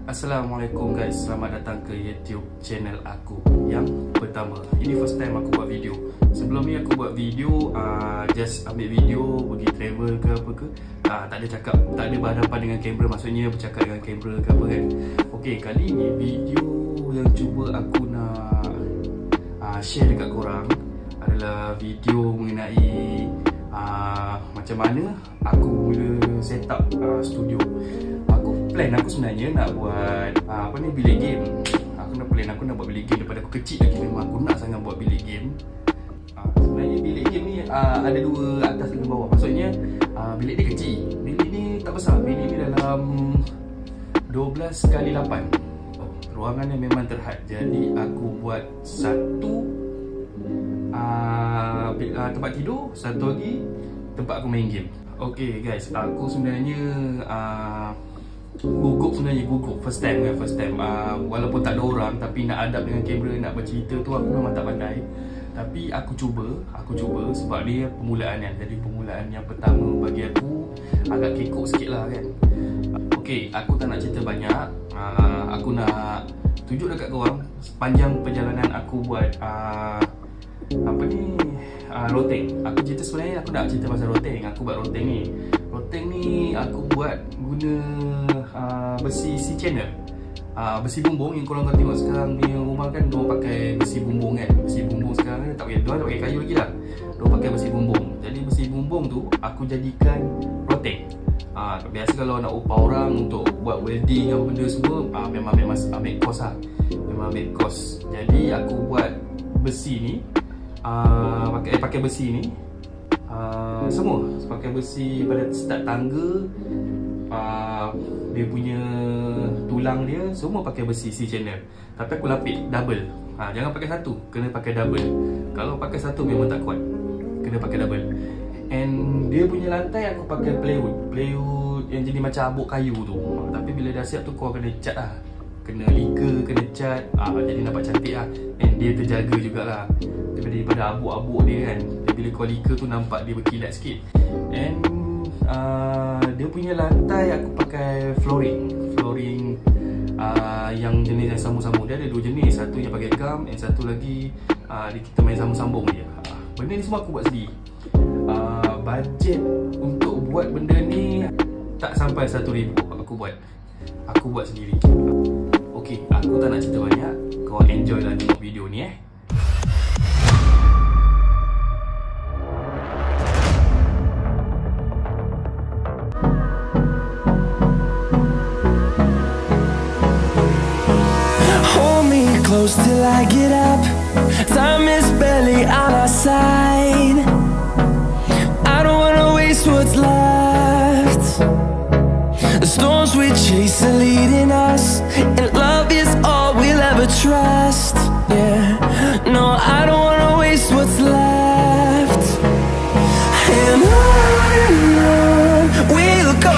Assalamualaikum guys, selamat datang ke YouTube channel aku yang pertama. Ini first time aku buat video. Sebelum ni aku buat video just ambil video pergi travel ke apa ke. Tak ada cakap, tak ada berhadapan dengan kamera, maksudnya bercakap dengan kamera ke apa kan. Okey, kali ni video yang cuba aku nak share dekat korang adalah video mengenai macam mana aku mula set up studio. Aku sebenarnya nak buat bilik game. Aku nak buat bilik game daripada aku kecil lagi. Memang aku nak sangat buat bilik game. Sebenarnya bilik game ni ada dua, atas dengan bawah. Maksudnya bilik dia kecil. Bilik ni tak besar. Bilik ni dalam 12x8. Ruangannya memang terhad. Jadi aku buat satu tempat tidur, satu lagi tempat aku main game. Okay guys, aku sebenarnya gugup first time. Walaupun tak ada orang, tapi nak adap dengan kamera, nak bercerita tu aku memang tak pandai. Tapi aku cuba sebab dia permulaan kan. Jadi permulaan yang pertama bagi aku agak kekok sikit lah kan. Okay, aku tak nak cerita banyak. Aku nak tunjuk dekat korang sepanjang perjalanan aku buat roteng. Aku cerita sebenarnya, aku nak cerita pasal roteng. Aku buat roteng ni. Roteng ni aku buat guna besi C-channel. Besi bumbung yang korang tengok sekarang ni rumah kan, diorang pakai besi bumbung kan. Besi bumbung sekarang ni tak pakai kayu lagi dah. Diorang pakai besi bumbung. Jadi besi bumbung tu aku jadikan roteng. Biasa kalau nak upah orang untuk buat welding apa benda semua, memang ambil kos lah. Memang ambil kos. Jadi aku buat besi ni, pakai besi ni semua. Pakai besi pada start tangga, dia punya tulang dia semua pakai besi C-channel. Tapi aku lapis double. Jangan pakai satu, kena pakai double. Kalau pakai satu memang tak kuat, kena pakai double. And dia punya lantai aku pakai plywood yang jadi macam abuk kayu tu. Tapi bila dah siap tu kau kena cat lah, kena lika, kena cat, jadi nampak cantik lah. And dia terjaga jugalah daripada abuk-abuk dia kan. Bila kau lika tu nampak dia berkilat sikit. And dia punya lantai aku pakai flooring yang jenis yang sambung-sambung. Dia ada dua jenis, satu yang pakai gam, and satu lagi kita main sambung-sambung je. Benda ni semua aku buat sendiri. Bajet untuk buat benda ni tak sampai 1,000 aku buat sendiri. Okay, aku tak nak cerita banyak. Kau enjoy lah tengok video ni Close till I get up. Time is barely on our side. I don't wanna waste what's left. The storms we chase are leading us, and love is all we'll ever trust. Yeah, no, I don't wanna waste what's left. And on we'll go,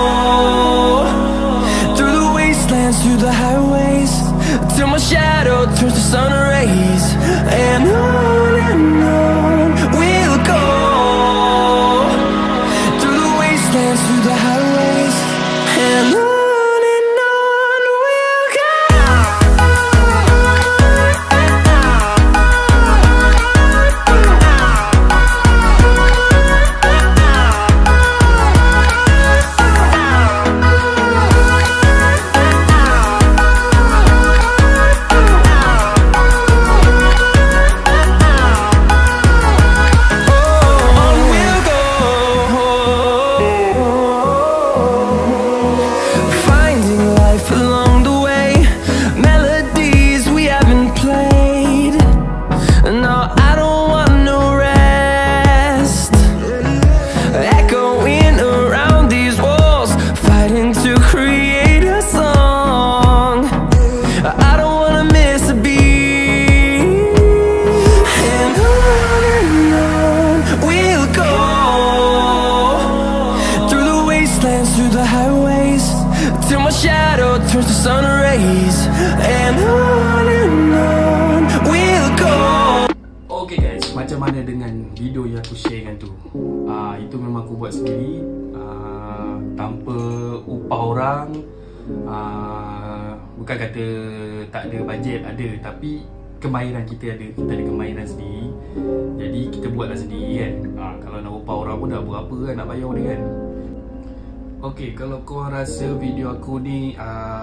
through the wastelands, through the highways, till my shadow turns to sun rays. And on we'll go, through the wastelands, through the highways. And on we'll go. Through the highways, till my shadow turns to sun rays. And on we'll go. Okay guys, macam mana dengan video yang aku share kan tu? Itu memang aku buat sendiri, tanpa upah orang. bukan kata tak ada bajet, ada, tapi kemahiran kita ada. Kita ada kemahiran sendiri, jadi kita buatlah sendiri kan. Kalau nak upah orang pun dah berapa kan nak bayar dia kan. Okay, kalau korang rasa video aku ni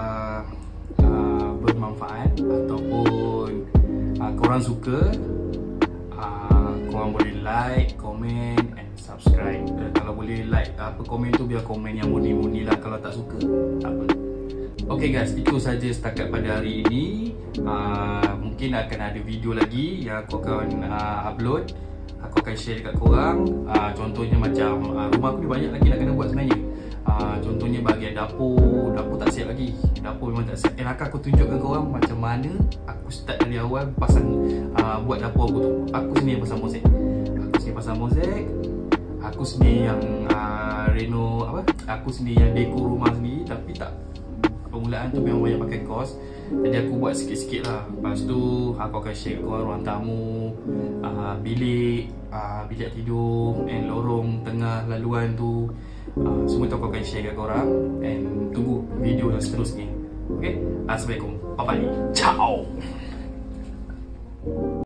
bermanfaat ataupun korang suka, korang boleh like, komen and subscribe. Kalau boleh like komen tu biar komen yang murni-murni lah. Kalau tak suka tak apa. Okay guys, itu saja setakat pada hari ini. Mungkin akan ada video lagi yang aku akan upload. Aku akan share dekat korang. Contohnya macam rumah aku ni banyak lagi nak kena buat sebenarnya. Contohnya bahagian dapur tak siap lagi. Dapur memang tak siap. Akan aku tunjukkan korang macam mana aku start dari awal pasang buat dapur aku tu. Aku sendiri yang pasang mozaik. Aku sendiri yang reno aku sendiri yang dekor rumah sendiri. Tapi tak, permulaan tu memang banyak pakai kos. Jadi aku buat sikit-sikit lah. Lepas tu aku akan share kat korang ruang tamu, bilik tidur, and lorong tengah laluan tu. Semua tu aku akan share kat korang. And tunggu video yang seterusnya. Okay, Assalamualaikum, bye bye, ciao.